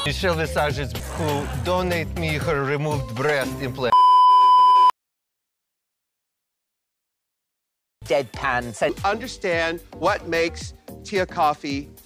Michelle Visagers, who donate me her removed breast implant. Deadpan said, Understand what makes tea coffee